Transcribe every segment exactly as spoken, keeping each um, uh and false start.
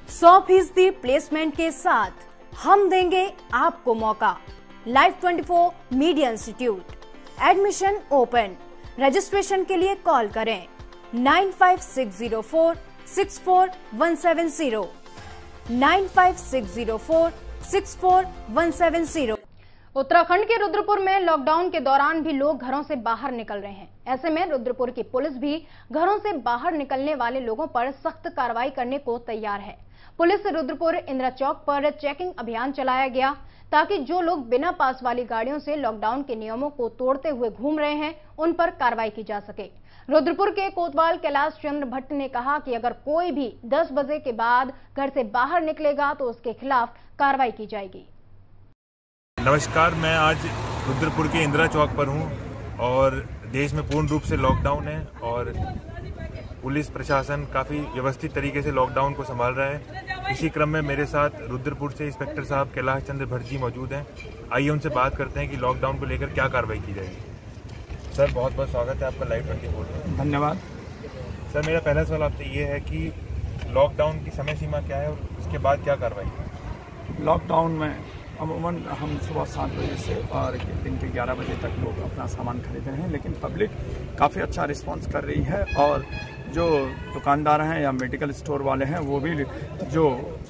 सौ फीसदी प्लेसमेंट के साथ हम देंगे आपको मौका। Life twenty four media institute, admission open. Registration के लिए कॉल करें nine five six zero four six four one seven zero, nine five six zero four six four one seven zero. Uttarakhand के रुद्रपुर में लॉकडाउन के दौरान भी लोग घरों से बाहर निकल रहे हैं। ऐसे में रुद्रपुर की पुलिस भी घरों से बाहर निकलने वाले लोगों पर सख्त कार्रवाई करने को तैयार है। पुलिस रुद्रपुर इंदिरा चौक पर चेकिंग अभियान चलाया गया ताकि जो लोग बिना पास वाली गाड़ियों से लॉकडाउन के नियमों को तोड़ते हुए घूम रहे हैं उन पर कार्रवाई की जा सके। रुद्रपुर के कोतवाल कैलाश चंद्र भट्ट ने कहा कि अगर कोई भी दस बजे के बाद घर से बाहर निकलेगा तो उसके खिलाफ कार्रवाई की जाएगी। नमस्कार, मैं आज रुद्रपुर के इंदिरा चौक पर हूं और देश में पूर्ण रूप से लॉकडाउन है और पुलिस प्रशासन काफ़ी व्यवस्थित तरीके से लॉकडाउन को संभाल रहा है। इसी क्रम में मेरे साथ रुद्रपुर से इंस्पेक्टर साहब कैलाश चंद्र भट्ट जी मौजूद हैं। आइए उनसे बात करते हैं कि लॉकडाउन को लेकर क्या कार्रवाई की जाएगी। सर, बहुत बहुत स्वागत है आपका लाइव ट्वेंटी फोर में। धन्यवाद। सर, मेरा पहला सवाल आपसे ये है कि लॉकडाउन की समय सीमा क्या है और उसके बाद क्या कार्रवाई? लॉकडाउन में अमूमन हम सुबह सात बजे से और दिन के ग्यारह बजे तक लोग अपना सामान खरीद रहे हैं, लेकिन पब्लिक काफ़ी अच्छा रिस्पांस कर रही है और जो दुकानदार हैं या मेडिकल स्टोर वाले हैं वो भी जो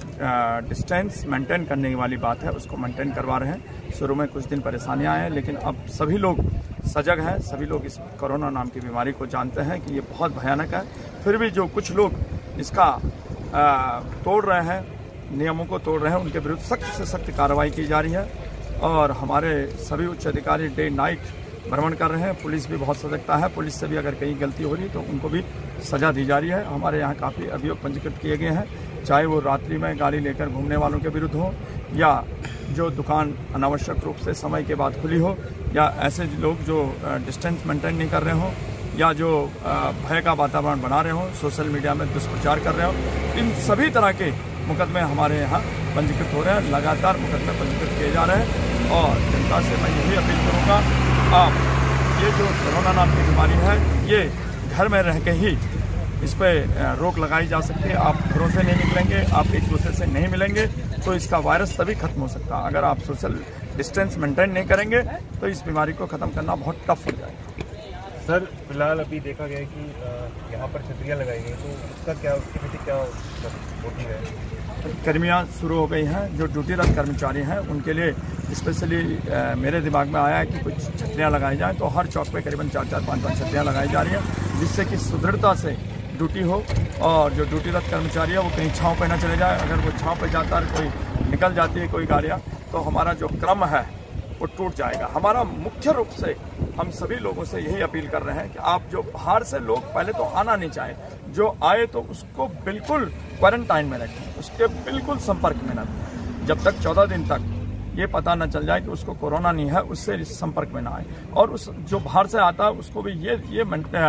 डिस्टेंस मेंटेन करने वाली बात है उसको मेंटेन करवा रहे हैं। शुरू में कुछ दिन परेशानियां आए, लेकिन अब सभी लोग सजग हैं, सभी लोग इस कोरोना नाम की बीमारी को जानते हैं कि ये बहुत भयानक है। फिर भी जो कुछ लोग इसका आ, तोड़ रहे हैं, नियमों को तोड़ रहे हैं, उनके विरुद्ध सख्त से सख्त कार्रवाई की जा रही है और हमारे सभी उच्च अधिकारी डे नाइट भ्रमण कर रहे हैं। पुलिस भी बहुत सजगता है। पुलिस से भी अगर कहीं गलती हो रही तो उनको भी सजा दी जा रही है। हमारे यहाँ काफ़ी अभियोग पंजीकृत किए गए हैं, चाहे वो रात्रि में गाड़ी लेकर घूमने वालों के विरुद्ध हो या जो दुकान अनावश्यक रूप से समय के बाद खुली हो या ऐसे लोग जो डिस्टेंस मेंटेन नहीं कर रहे हों या जो भय का वातावरण बना रहे हों, सोशल मीडिया में दुष्प्रचार कर रहे हो, इन सभी तरह के मुकदमे हमारे यहाँ पंजीकृत हो रहे हैं। लगातार मुकदमे पंजीकृत किए जा रहे हैं और जनता से मैं यही अपील करूँगा, आप ये जो कोरोना नाम की बीमारी है ये घर में रह के ही इस पर रोक लगाई जा सकती है। आप घरों से नहीं निकलेंगे, आप एक दूसरे से नहीं मिलेंगे तो इसका वायरस तभी खत्म हो सकता है। अगर आप सोशल डिस्टेंस मेंटेन नहीं करेंगे तो इस बीमारी को ख़त्म करना बहुत टफ हो जाएगा। सर, फिलहाल अभी देखा गया है कि यहाँ पर छतरियाँ लगाई गई, तो उसका क्या, उसके पीछे क्या मोटिव है? गर्मियाँ शुरू हो गई हैं, जो ड्यूटीरत कर्मचारी हैं उनके लिए स्पेशली मेरे दिमाग में आया है कि कुछ छतरियाँ लगाई जाएँ। तो हर चौक पे करीबन चार चार पाँच पाँच छतरियाँ लगाई जा रही हैं जिससे कि सुदृढ़ता से ड्यूटी हो और जो ड्यूटीरत कर्मचारी है वो कहीं छाँव पे ना चले जाए। अगर वो छाँव पे जाता है, कोई निकल जाती है कोई गाड़ियाँ, तो हमारा जो क्रम है वो टूट जाएगा। हमारा मुख्य रूप से हम सभी लोगों से यही अपील कर रहे हैं कि आप जो बाहर से लोग पहले तो आना नहीं चाहें, जो आए तो उसको बिल्कुल क्वारंटाइन में रखें, उसके बिल्कुल संपर्क में न रहें जब तक चौदह दिन तक ये पता न चल जाए कि उसको कोरोना नहीं है, उससे इस संपर्क में ना आए। और उस जो बाहर से आता है उसको भी ये ये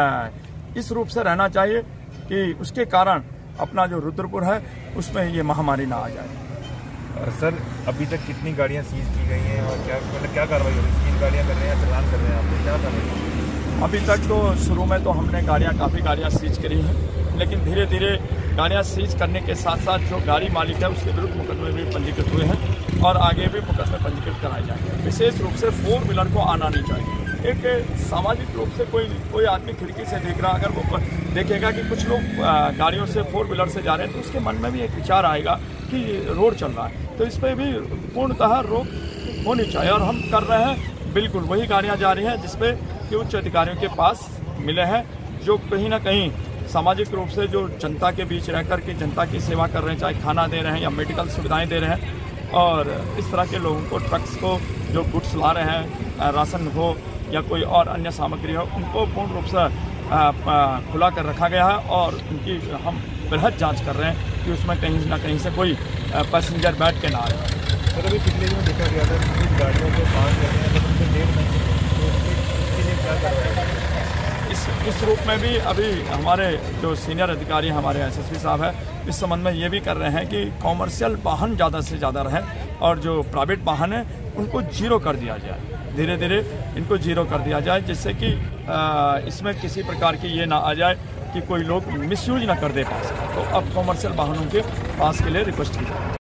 इस रूप से रहना चाहिए कि उसके कारण अपना जो रुद्रपुर है उसमें ये महामारी ना आ जाए। सर, अभी तक कितनी गाड़ियां सीज की गई हैं और क्या मतलब क्या कार्रवाई हो रही है? सीज गाड़ियां कर रहे हैं, चालान कर रहे हैं, आपने क्या कार्रवाई? अभी तक तो शुरू में तो हमने गाड़ियां काफ़ी गाड़ियां सीज करी हैं, लेकिन धीरे धीरे गाड़ियां सीज करने के साथ साथ जो गाड़ी मालिक है उसके विरुद्ध मुकदमे भी पंजीकृत हुए हैं और आगे भी मुकदमे पंजीकृत कराए जाएंगे। विशेष रूप से फोर व्हीलर को आना नहीं चाहिए। एक सामाजिक रूप से कोई कोई आदमी खिड़की से देख रहा, अगर वो देखेगा कि कुछ लोग गाड़ियों से फोर व्हीलर से जा रहे हैं तो उसके मन में भी एक विचार आएगा कि रोड चल रहा है, तो इस पर भी पूर्णतः रोक होनी चाहिए। और हम कर रहे हैं, बिल्कुल वही गाड़ियां जा रही हैं जिसपे कि उच्च अधिकारियों के पास मिले हैं, जो कहीं ना कहीं सामाजिक रूप से जो जनता के बीच रह कर के जनता की सेवा कर रहे हैं, चाहे खाना दे रहे हैं या मेडिकल सुविधाएं दे रहे हैं। और इस तरह के लोगों को, ट्रक्स को जो गुड्स ला रहे हैं, राशन हो या कोई और अन्य सामग्री हो, उनको पूर्ण रूप से खुला कर रखा गया है और उनकी हम बृहद जांच कर रहे हैं कि उसमें कहीं ना कहीं से कोई पैसेंजर बैठ के ना आए। और अभी पिछले दिन देखा गया था कि कुछ गाड़ियों को पास करने हैं तो उनसे डेढ़ महीने, तो उसके लिए क्या करवाएं? इस इस रूप में भी अभी हमारे जो सीनियर अधिकारी हमारे एसएसपी साहब है इस संबंध में ये भी कर रहे हैं कि कॉमर्शियल वाहन ज़्यादा से ज़्यादा रहें और जो प्राइवेट वाहन है उनको जीरो कर दिया जाए। धीरे धीरे इनको जीरो कर दिया जाए जिससे कि इसमें किसी प्रकार की ये ना आ जाए कि कोई लोग मिसयूज ना कर दे पास। तो अब कॉमर्शियल वाहनों के पास के लिए रिक्वेस्ट की जाए।